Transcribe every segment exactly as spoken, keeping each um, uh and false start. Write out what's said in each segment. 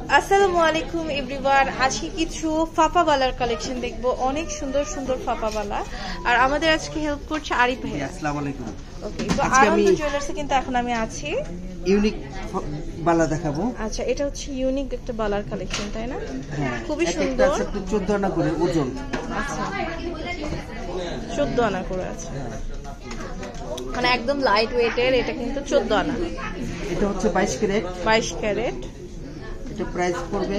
আসসালামু আলাইকুম এভরিওয়ান, আজকে কিছু ফাপাওয়ালার কালেকশন দেখব, অনেক সুন্দর সুন্দর ফাপাওয়ালা। আর আমাদের আজকে হেল্প করছে আরিফ ভাই। আসসালামু আলাইকুম। ওকে, তো আনন্দ জুয়েলার্সে কিন্তু এখন আমি আছি, ইউনিক বালা দেখাবো। আচ্ছা, এটা হচ্ছে ইউনিক একটা বালার কালেকশন, তাই না? হ্যাঁ, খুবই সুন্দর। একটা চোদ্দ আনা করে ওজন। আচ্ছা, চোদ্দ আনা করে আছে, মানে একদম লাইট ওয়েটের। এটা কিন্তু চোদ্দ আনা। এটা হচ্ছে বাইশ ক্যারেট। বাইশ ক্যারেট। এটা প্রাইস পড়বে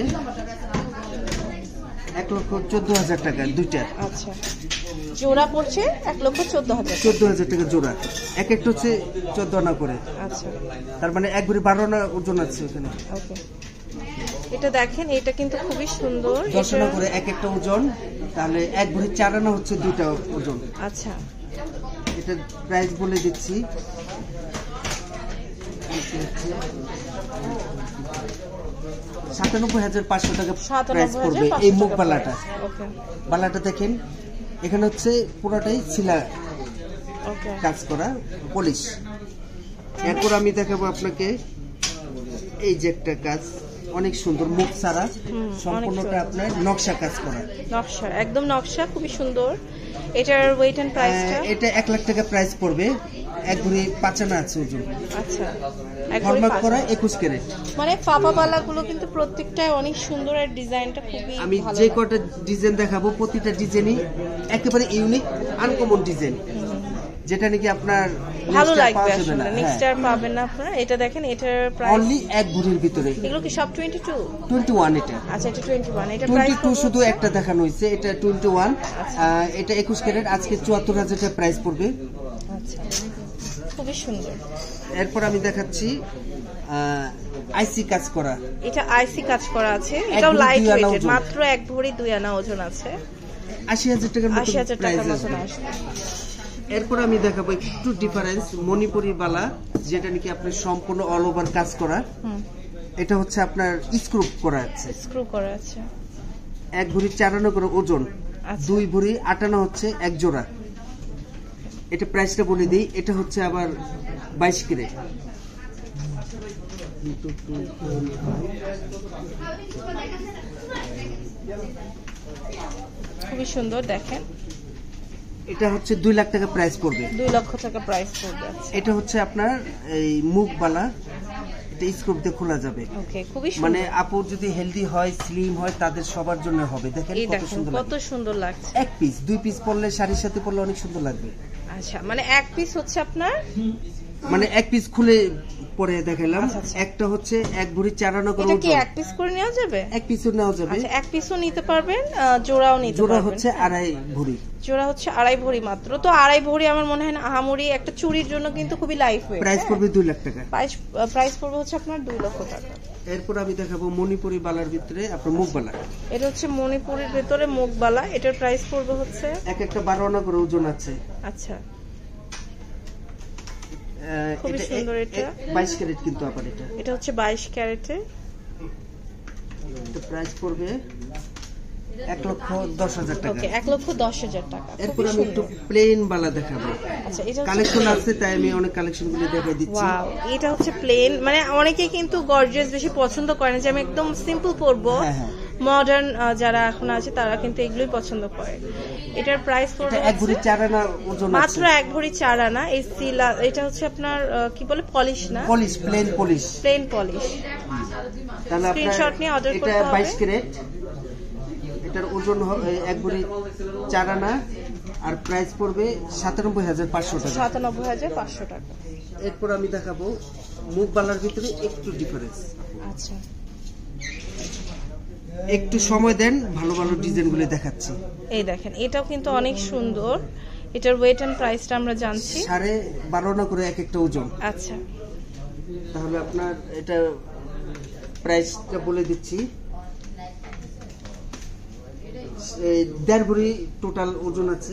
এক লক্ষ চোদ্দ হাজার টাকা দুইটা। আচ্ছা, জোড়া পড়ছে এক লক্ষ চোদ্দ হাজার চোদ্দ হাজার টাকা জোড়া। এক একটা হচ্ছে চোদ্দ আনা করে। আচ্ছা, তার মানে এক ভরি বারো আনা ওজন আছে ওখানে। ওকে, এটা দেখেন, এটা কিন্তু খুবই সুন্দর। দশ আনা করে এক একটা ওজন, তাহলে এক ভরি চার আনা হচ্ছে দুইটা ওজন। আচ্ছা, এটা প্রাইস বলে দিচ্ছি, সাতানব্বই হাজার পাঁচশো টাকা প্রাইস পড়বে এই মুখ বালাটা। বালাটা দেখেন, এখানে হচ্ছে পুরোটাই ছিলা কাজ করা, পলিশ। এরপর আমি দেখাবো আপনাকে এই যে একটা কাজ, অনেক সুন্দর, মুখ ছাড়া, সম্পূর্ণটা আপনার নকশা কাজ করা। নকশা, একদম নকশা, খুবই সুন্দর। এটার ওয়েট এন্ড প্রাইসটা? এটা এক লাখ টাকা প্রাইস পড়বে, এক ভরি পাঁচ আনা আছে ওজন। আচ্ছা, হলমার্ক করা একুশ ক্যারেট। মানে ফাপাওয়ালা গুলো কিন্তু প্রত্যেকটাই অনেক সুন্দর, আর ডিজাইনটা খুবই ভালো। আমি যে কটা ডিজাইন দেখাবো প্রতিটা ডিজাইনই একেবারে ইউনিক, আনকমন ডিজাইন, যেটা নাকি আপনার ভালো লাগবে, আসলে নেক্সট আর পাবেন না আপনারা। এটা দেখেন, এটার প্রাইস অনলি এক ভরির ভিতরে। এগুলো কি সব বাহাত্তর? ইকুশ এটা। আচ্ছা, এটা ইকুশ। এটা প্রাইস বাহাত্তর শুধু একটা দেখানো হয়েছে, এটা ইকুশ। এটা একুশ ক্যারেট, আজকে চুয়াত্তর হাজার টাকা প্রাইস পড়বে। আচ্ছা, খুবই সুন্দর। এরপর আমি দেখাচ্ছি আইসি কাজ করা। এটা আইসি কাজ করা আছে, এটাও লাইট ওয়েটের, মাত্র এক ভরি দুই আনা ওজন আছে। আশি হাজার টাকার মতো প্রাইস আসবে। এরপর আমি দেখাবো একটু ডিফারেন্স, মণিপুরি বালা, যেটা নাকি আপনার সম্পূর্ণ অল ওভার কাজ করা। এটা হচ্ছে আপনার স্ক্রু করা আছে। স্ক্রু করা আছে। এক ভরি চার আনা করে ওজন, দুই ভরি আট আনা হচ্ছে এক জোড়া। এটা প্রাইসটা বলে দিই, এটা হচ্ছে আবার বাইশ ক্যারেট। খুবই সুন্দর, দেখেন। এটা হচ্ছে দুই লাখ টাকা প্রাইস পড়বে। দুই লক্ষ টাকা প্রাইস পড়বে। এটা হচ্ছে আপনার এই মুখ বালা, এটা স্ক্রু দিয়ে খোলা যাবে। ওকে, খুবই সুন্দর। মানে আপু যদি হেলদি হয়, স্লিম হয়, তাদের সবার জন্য হবে। দেখেন কত সুন্দর, কত সুন্দর লাগছে। এক পিস দুই পিস পরলে, শাড়ির সাথে পরলে অনেক সুন্দর লাগবে। আচ্ছা, মানে এক পিস হচ্ছে আপনার, মানে এক পিস খুলে পরে দেখালাম। একটা হচ্ছে এক ভরি চার আনা করে। এটা কি এক পিস করে নেওয়া যাবে? এক পিসও নেওয়া যাবে। আচ্ছা, এক পিসও নিতে পারবেন, জোড়াও নিতে পারবেন। জোড়া হচ্ছে আড়াই ভরি। জোড়া হচ্ছে আড়াই ভরি মাত্র। তো আড়াই ভরি আমার মনে হয় না আহামরি, একটা চুড়ির জন্য কিন্তু খুবই লাইট ওয়েট। প্রাইস পড়বে দুই লাখ টাকা। প্রাইস প্রাইস পড়বে হচ্ছে আপনার দুই লক্ষ টাকা। এরপর আমি দেখাবো মণিপুরি বালার ভিতরে আপনার মুখ বালা। এটা হচ্ছে মণিপুরের ভিতরে মুখ বালা। এটার প্রাইস পড়বে হচ্ছে এক একটা বারো আনা করে ওজন আছে। আচ্ছা, খুবই সুন্দর। এটা বাইশ ক্যারেট কিন্তু আবার এটা এটা হচ্ছে বাইশ ক্যারেটে। এটা প্রাইস পড়বে এক লক্ষ দশ হাজার টাকা। ওকে, এক লক্ষ দশ হাজার টাকা। এরপর আমি একটু প্লেন বালা দেখাবো। আচ্ছা, এটা কালেকশন আছে, তাই আমি অনেক কালেকশনগুলো দেখাই দিচ্ছি। ওয়াও, এটা হচ্ছে প্লেন। মানে অনেকেই কিন্তু গর্জিয়াস বেশি পছন্দ করে না, যে আমি একদম সিম্পল পরবো। হ্যাঁ হ্যাঁ, মডার্ন যারা এখন আছে তারা কিন্তু এগুলোই পছন্দ করে। এটার প্রাইস পড়বে এক ভরি চার আনা ওজন, মাত্র এক ভরি চার আনা। এই সিলা, এটা হচ্ছে আপনার কি বলে, পলিশ না? Polish, plain polish, plain polish. তাহলে স্ক্রিনশট নিয়ে অর্ডার করতে এটা হবে। বাইশ ক্যারেট, এটার ওজন এক ভরি চার আনা, আর প্রাইস পড়বে সাতানব্বই হাজার পাঁচশো টাকা। সাতানব্বই হাজার পাঁচশো টাকা। এরপর আমি দেখাবো মুখ বালার ভিতরে একটু ডিফারেন্স। আচ্ছা, একটু সময় দেন, ভালো ভালো ডিজাইনগুলো দেখাচ্ছি। এই দেখেন, এটাও কিন্তু অনেক সুন্দর। এটার ওয়েট এন্ড প্রাইসটা আমরা জানছি। সাড়ে বারো আনা করে এক একটা ওজন। আচ্ছা, তাহলে আপনার এটা প্রাইসটা বলে দিচ্ছি, দেড় ভরি টোটাল ওজন আছে।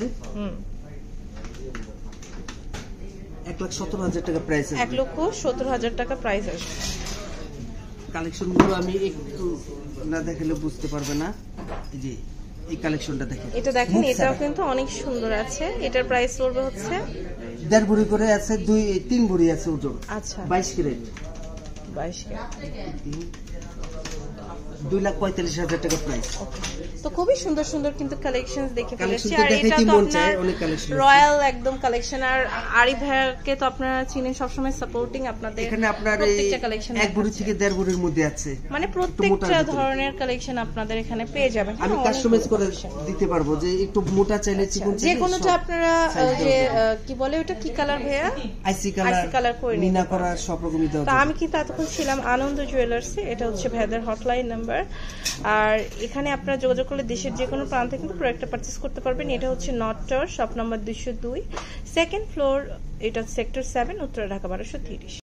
এক লাখ সত্তর হাজার টাকা প্রাইস। এক লক্ষ সত্তর হাজার টাকা প্রাইস আসবে। কালেকশন গুলো আমি একটু না দেখালে বুঝতে পারবে না। এই যে এই কালেকশনটা দেখেন, এটা দেখেন, এটাও কিন্তু অনেক সুন্দর আছে। এটার প্রাইস পড়বে হচ্ছে দেড় ভরি করে আছে, দুই তিন ভরি আছে ওজন। আচ্ছা, বাইশ ক্যারেট। বাইশ ক্যারেট, দুই লাখ পঁয়তাল্লিশ হাজার টাকা প্রাইস। তো খুবই সুন্দর সুন্দর কিন্তু কালেকশন দেখে ফেলেছি। আর এটা তো আপনার রয়্যাল একদম কালেকশন। আর আরিফ ভাইয়াকে তো আপনারা চিনেন, সবসময় সাপোর্টিং আপনাদের। এখানে আপনার প্রত্যেকটা কালেকশন এক ভরি থেকে দেড় ভরির মধ্যে আছে, মানে প্রত্যেকটা ধরনের কালেকশন আপনাদের এখানে পেয়ে যাবেন। আমি কাস্টমাইজ করে দিতে পারবো, যে একটু মোটা চাইলে চিকন চাইলে যে কোনোটা আপনারা যে কি বলে ওটা কি কালার ভাইয়া, আইসি কালার কালার করে মিনা করা সব রকমই দাও। তো আমি কিন্তু এতক্ষণ ছিলাম আনন্দ জুয়েলার্সে, এটা হচ্ছে ভাইয়াদের হটলাইন নাম্বার। আর এখানে আপনারা যোগাযোগ করলে দেশের যে কোনো প্রান্তে কিন্তু প্রোডাক্টটা পারচেজ করতে পারবেন। এটা হচ্ছে নর্থ টাওয়ার, শপ নাম্বার দুইশো দুই, সেকেন্ড ফ্লোর, এটা সেক্টর সেভেন, উত্তরা, ঢাকা বারোশো তিরিশ।